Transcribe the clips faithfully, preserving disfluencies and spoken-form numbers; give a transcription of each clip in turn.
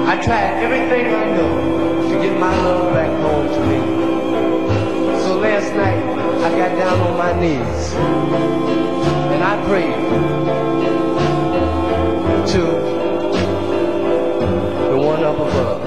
I tried everything I know to get my love back home to me. So last night, I got down on my knees and I prayed to the one up above.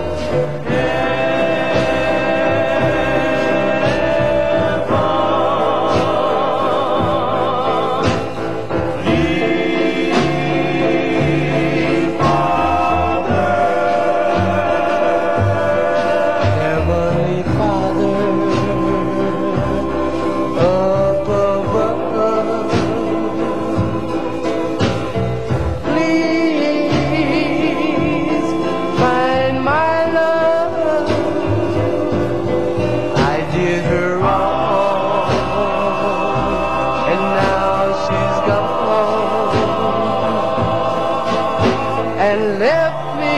And left me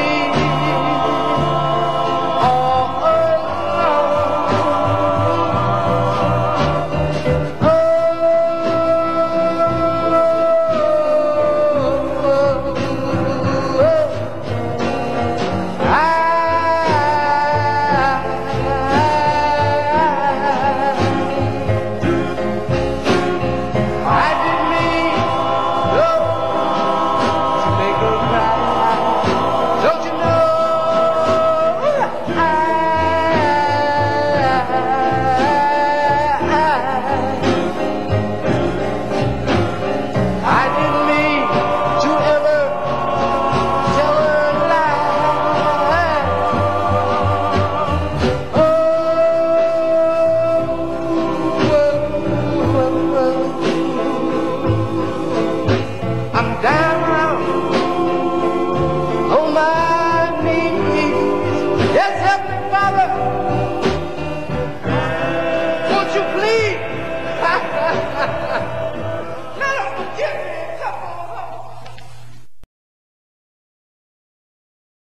all alone. Oh, oh, oh, I, I didn't mean no, to make her cry. Don't you know I, I, I didn't mean to ever tell her a lie. Oh, oh, oh, oh. I'm down on my knees. Yes, Heavenly Father, won't you please